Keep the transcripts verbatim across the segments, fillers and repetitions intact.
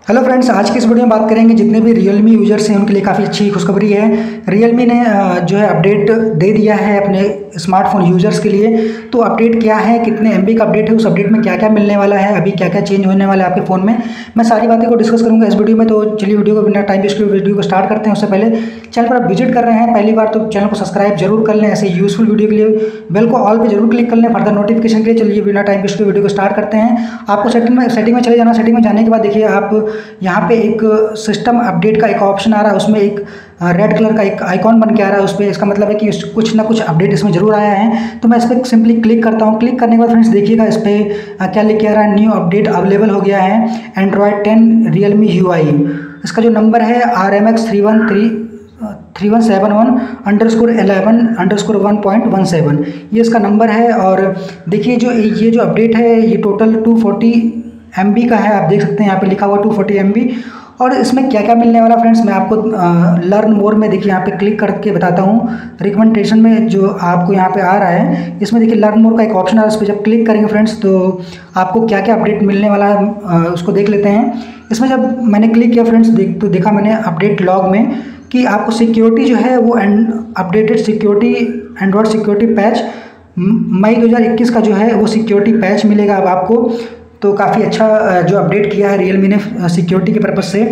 Hello friends, आज की इस वीडियो में बात करेंगे जितने भी Realme यूजर्स हैं उनके लिए काफ़ी अच्छी खुशखबरी है। Realme ने जो है अपडेट दे दिया है अपने स्मार्टफोन यूजर्स के लिए। तो अपडेट क्या है, कितने एमबी का अपडेट है, उस अपडेट में क्या क्या मिलने वाला है, अभी क्या क्या चेंज होने वाला है आपके फ़ोन में, मैं सारी बातें को डिस्कस करूँगा इस वीडियो में। तो चलिए वीडियो को बिना टाइम वेस्ट किए वीडियो को स्टार्ट करते हैं। उससे पहले चैनल पर आप विजिट कर रहे हैं पहली बार तो चैनल को सब्सक्राइब जरूर कर लें। ऐसे यूजफुल वीडियो के लिए बेल को ऑल पे जरूर क्लिक कर लें फर्दर नोटिफिकेशन के लिए। चलिए बिना टाइम वेस्ट किए वीडियो को स्टार्ट करते हैं। आपको सेटिंग में सेटिंग में चले जाना। सेटिंग में जाने के बाद देखिए आप यहाँ पे एक सिस्टम अपडेट का एक ऑप्शन आ रहा है, उसमें एक रेड कलर का एक आइकॉन बन के आ रहा है उस पर। इसका मतलब है कि कुछ ना कुछ अपडेट इसमें जरूर आया है। तो मैं इस पर सिंपली क्लिक करता हूँ। क्लिक करने के बाद फ्रेंड्स देखिएगा इस पर क्या लिख के आ रहा है, न्यू अपडेट अवेलेबल हो गया है एंड्रॉयड टेन रियलमी यू आई। इसका जो नंबर है R M X three one three three one seven one underscore eleven underscore one point one seven ये इसका नंबर है। और देखिए जो ये जो अपडेट है ये total two forty M B का है। आप देख सकते हैं यहाँ पे लिखा हुआ टू फोर्टी एम बी। और इसमें क्या क्या मिलने वाला फ्रेंड्स मैं आपको लर्न मोर में देखिए यहाँ पे क्लिक करके बताता हूँ। रिकमेंडेशन में जो आपको यहाँ पे आ रहा है इसमें देखिए लर्न मोर का एक ऑप्शन आ रहा है, उस पर जब क्लिक करेंगे फ्रेंड्स तो आपको क्या क्या अपडेट मिलने वाला है उसको देख लेते हैं। इसमें जब मैंने क्लिक किया फ्रेंड्स देख तो देखा मैंने अपडेट लॉग में कि आपको सिक्योरिटी जो है वो updated security Android security patch मई दो हज़ार इक्कीस का जो है वो सिक्योरिटी पैच मिलेगा अब आपको। तो काफ़ी अच्छा जो अपडेट किया है Realme ने सिक्योरिटी के पर्पज़ से।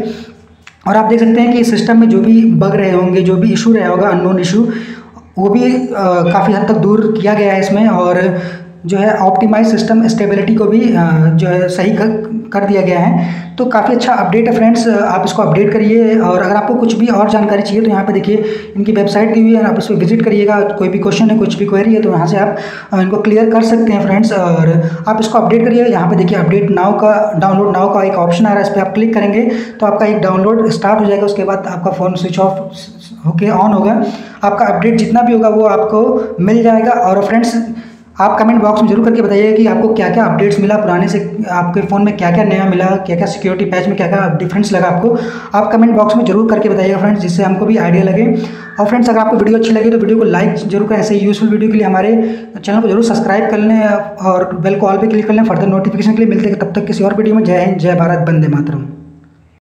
और आप देख सकते हैं कि सिस्टम में जो भी बग रहे होंगे, जो भी इशू रहा होगा अननोन इशू, वो भी काफ़ी हद तक दूर किया गया है इसमें। और जो है ऑप्टिमाइज सिस्टम स्टेबिलिटी को भी जो है सही कर दिया गया है। तो काफ़ी अच्छा अपडेट है फ्रेंड्स, आप इसको अपडेट करिए। और अगर आपको कुछ भी और जानकारी चाहिए तो यहाँ पे देखिए इनकी वेबसाइट दी हुई है, आप इस पर विजिट करिएगा। कोई भी क्वेश्चन है, कुछ भी क्वेरी है तो यहाँ से आप इनको क्लियर कर सकते हैं फ्रेंड्स। और आप इसको अपडेट करिए। यहाँ पे देखिए अपडेट नाउ का डाउनलोड नाउ का एक ऑप्शन आ रहा है, इस पर आप क्लिक करेंगे तो आपका एक डाउनलोड स्टार्ट हो जाएगा। उसके बाद आपका फ़ोन स्विच ऑफ होके ऑन होगा, आपका अपडेट जितना भी होगा वो आपको मिल जाएगा। और फ्रेंड्स आप कमेंट बॉक्स में जरूर करके बताइए कि आपको क्या क्या अपडेट्स मिला, पुराने से आपके फ़ोन में क्या क्या नया मिला, क्या क्या सिक्योरिटी पैच में क्या क्या डिफरेंस लगा आपको। आप कमेंट बॉक्स में जरूर करके बताइएगा फ्रेंड्स, जिससे हमको भी आइडिया लगे। और फ्रेंड्स अगर आपको वीडियो अच्छी लगी तो वीडियो को लाइक जरूर करें। ऐसे यूजफुल वीडियो के लिए हमारे चैनल को जरूर सब्सक्राइब कर लें और बेल को ऑल पे क्लिक कर लें फर्दर नोटिफिकेशन के लिए। मिलते हैं तब तक किसी और वीडियो में। जय हिंद, जय भारत, वंदे मातरम।